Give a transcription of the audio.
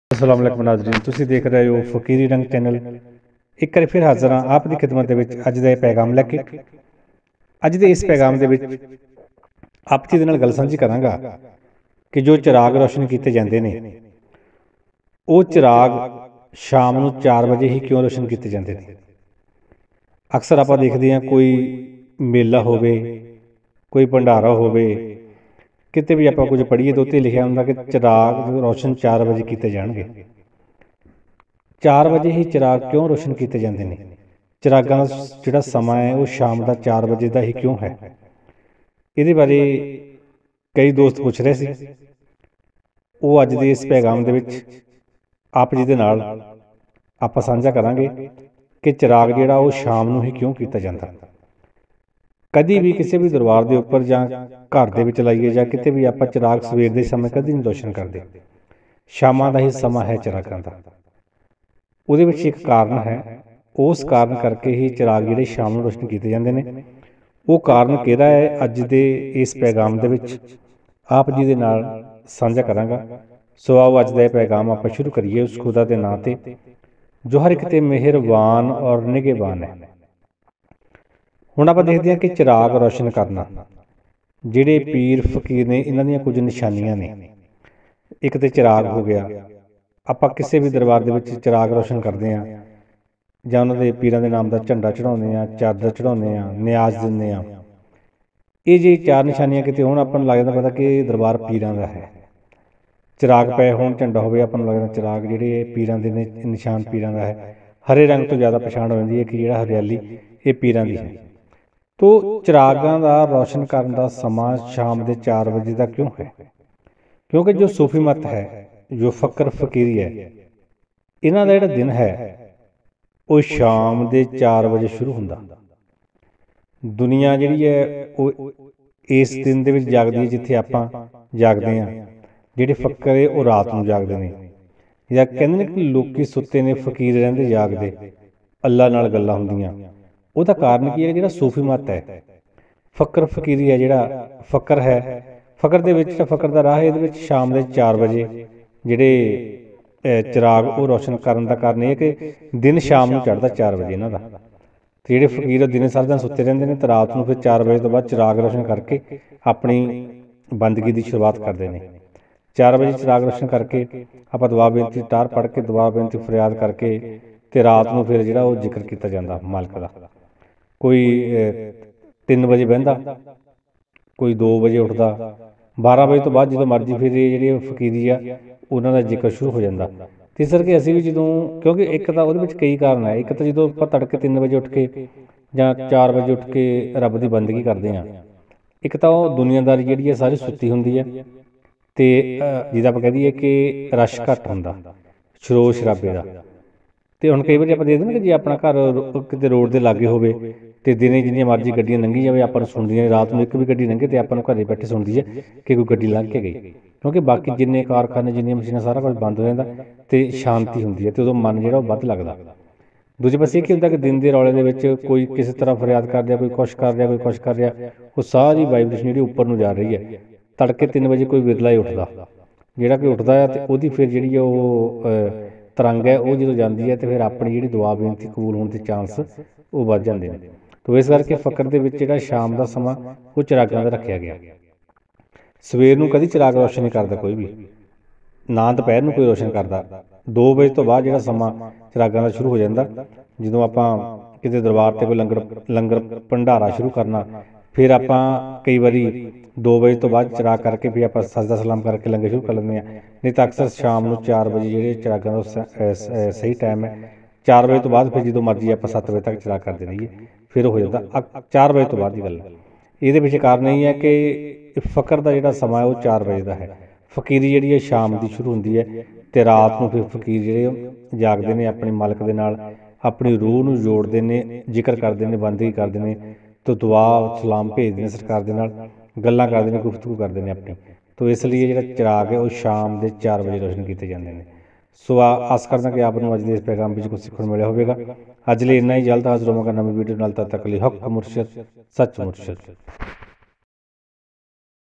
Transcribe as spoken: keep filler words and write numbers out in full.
अस्सलाम वालेकुम नाज़रीन, तुसीं देख रहे हो फकीरी रंग चैनल। एक बार फिर हाज़र हाँ आप दी खिदमत दे विच अज दा पैगाम लैके। अज दे इस पैगाम दे विच आप जी दे नाल गल सांझी करांगा कि जो चिराग रोशन किए जाते हैं वो चिराग शाम नूं चार बजे ही क्यों रोशन किए जाते हैं। अक्सर आप देखते हैं कोई मेला होवे, कोई भंडारा होवे, किते भी आप कुछ पढ़ीए तो उत्ते लिखिया हुंदा कि चिराग रोशन चार बजे किए जाएंगे। चार बजे ही चिराग क्यों रोशन किए जाते हैं? चिरागां दा जिहड़ा समा है वो शाम का चार बजे का ही क्यों है? ये बारे कई दोस्त पूछ रहे थे। वो अज दे इस पैगाम दे विच आप जी दे नाल आपां साझा करांगे कि चिराग जिहड़ा वो शाम नूं ही क्यों किया जाता। कभी भी किसी भी दरबार के उपर जां घर दे विच लाइए जां किते भी आपां चिराग सवेर के समय कभी नहीं रोशन करते। शामां दा ही समा है चिरागां दा। उहदे विच एक कारण है, उस कारण करके ही चिराग जिहड़े शाम नूं रोशन किए जाते हैं। वो कारण किहड़ा है अज दे इस पैगाम दे विच आप जी दे नाल साझा करांगा। सो आओ अज दा पैगाम आपां शुरू करिए उस खुदा के नां ते जो हर एक ते मेहरबान और निगहबान है। हुण आपां देखदे हां कि चिराग रोशन करना जिहड़े पीर फकीर ने इन्हां दीयां कुछ निशानियां ने। एक तो चिराग हो गया, आपां किसी भी दरबार दे विच चिराग रोशन करते हैं जां उन्हां दे पीरां दे नाम दा झंडा चढ़ाउने आ, चादर चढ़ाउने आ, न्याज दिंदे आ। ये जे चार निशानियां किते होण आपां नूं लगदा पता कि दरबार पीरां दा है। चिराग पए होण, झंडा होवे, आपां नूं लगदा चिराग जिहड़े पीरां दे ने, निशान पीरां दा है। हरे रंग तो ज़्यादा पछाण हो जाती है कि जिहड़ा हरियाली ये पीरां दी है। तो चिरागां दा रोशन करन दा समा शाम के चार बजे का क्यों है? क्योंकि जो सूफी मत है, जो फकर फकीरी है, इन्हां दा जिहड़ा दिन है वो शाम के चार बजे शुरू हुंदा। दुनिया जिहड़ी है वो इस दिन दे विच जागदी है जिथे आपां जागदे हां। जिहड़े फकर है वो रात नूं जागदे ने, जां कहंदे ने कि लोकी सुत्ते ने फकीर रहिंदे जागदे, अल्लाह नाल गल्लां हुंदियां। ਉਹਦਾ ਕਾਰਨ ਕੀ ਹੈ? ਜਿਹੜਾ ਸੂਫੀ ਮਤ ਹੈ, ਫਕਰ ਫਕੀਰੀ ਹੈ, ਜਿਹੜਾ ਫਕਰ ਹੈ, ਫਕਰ ਦੇ ਵਿੱਚ ਫਕਰ ਦਾ ਰਾਹ ਇਹਦੇ ਵਿੱਚ ਸ਼ਾਮ ਦੇ ਚਾਰ ਵਜੇ ਜਿਹੜੇ ਚਿਰਾਗ ਉਹ ਰੋਸ਼ਨ ਕਰਨ ਦਾ ਕਾਰਨ ਇਹ ਹੈ ਕਿ ਦਿਨ ਸ਼ਾਮ ਨੂੰ ਚੜ੍ਹਦਾ ਚਾਰ ਵਜੇ ਇਹਨਾਂ ਦਾ। ਅਤੇ ਜਿਹੜੇ ਫਕੀਰ ਉਹ ਦਿਨੇ ਸਾਰਾ ਦਿਨ ਸੁੱਤੇ ਰਹਿੰਦੇ ਨੇ ਅਤੇ ਰਾਤ ਨੂੰ ਫਿਰ ਚਾਰ ਵਜੇ ਤੋਂ ਬਾਅਦ ਚਿਰਾਗ ਰੋਸ਼ਨ ਕਰਕੇ ਆਪਣੀ ਬੰਦਗੀ ਦੀ ਸ਼ੁਰੂਆਤ ਕਰਦੇ ਨੇ। ਚਾਰ ਵਜੇ ਚਿਰਾਗ ਰੋਸ਼ਨ ਕਰਕੇ ਆਪਾਂ ਦੁਆ ਬੇਨਤੀ ਟਾਰ ਪੜ੍ਹ ਕੇ ਦੁਆ ਬੇਨਤੀ ਫਰਿਆਦ ਕਰਕੇ ਅਤੇ ਰਾਤ ਨੂੰ ਫਿਰ ਜਿਹੜਾ ਉਹ ਜ਼ਿਕਰ ਕੀਤਾ ਜਾਂਦਾ ਮਾਲਕ ਦਾ। कोई तीन बजे बहता, कोई दो बजे उठता, बारह बजे तो बाद जो मर्जी फिर जी फकीरी आ उन्होंने जिक्र शुरू हो जाता। तो इस करके असी भी जो, क्योंकि एक तो वो कई कारण है। एक तो जो आप तड़के तीन बजे उठ के या चार बजे उठ के रब की बंदगी करते हैं, एक तो दुनियादारी जी है सारी सुती होंगी है, तो जिदा आप कह दीए कि रश घट होंदा शरोर शराबे का। तो हम कई बार आप देखते हैं कि जो अपना घर कितने रोड के लागे होवे तो दिने जिन्नियां मर्जी गड्डियां लंघी जाए आप सुनदियां, रात में एक भी गड्डी लंघे तो आपको घरे बैठे सुनती है कि कोई गड्डी लंघ के गई। क्योंकि बाकी जिन्ने कारखाने जिन्नियां मशीनां सारा कुछ बंद हो जाता तो शांति होंदी है, तो उदों मन जो वध लगता। दूजे पासे की होंदा कि दिन के रौले के कोई किसी तरह फरियाद कर रहा, कोई कुछ कर रहा, कोई कुछ कर रहा, वो सारी वाइब्रेशन जी उपर नूं जा रही है। तड़के तीन बजे कोई विरला ही उठता, जोड़ा कोई उठता है तो वो फिर जी तरंग है वो जो जाती है तो फिर अपनी जी दुआ बेनती कबूल होने के चांस वो बढ़ जाते हैं। तो इस करके फकर के विच जिहड़ा शाम का समा वो चिरागां दा रखिया गया। सवेर नूं कदी चिराग रोशन नहीं करता कोई भी, ना दोपहर नूं कोई रोशन करता। दो बजे तो बाद जिहड़ा समा चिरागां दा शुरू हो जाता। जदों आपां किते दरबार ते कोई लंगर लंगर भंडारा शुरू करना, फिर आपां कई बारी दो बजे तो बाद चिराग करके फिर आप सजदा सलाम करके लंगर शुरू कर लेंगे। नहीं तो अक्सर शाम को चार बजे जो चिरागां का सही टाइम है, चार बजे तो बाद फिर जो मर्जी आप सत्त बजे तक चिराग करते रहिए फिर हो जाता चार बजे तो बाद की गल। ये पिछे कारण यही है कि फकर का जोड़ा समा है वो चार बजे का है। फकीरी जी शाम की शुरू होंगी है तो रात को फिर फकीर जो जागते हैं अपने मालक के नाल अपनी रूह को जोड़ते हैं, जिक्र करते हैं, बंदगी करते हैं, तो दुआ सलाम भेजते हैं सरकार के नाल, गल्लां करते हैं, गुफ्तगू करते हैं अपनी। तो इसलिए जो चिराग है वो शाम के चार बजे रोशन किए जाते हैं। सो आस करदा कि आपको अज इस पैगाम में कुछ सीखने मिले होगा। अज लिए इन्ना ही, जल्द हाजिर होवांगा नवीं वीडियो नाल। तद तक लिए हक मुर्शद सच मुर्शद।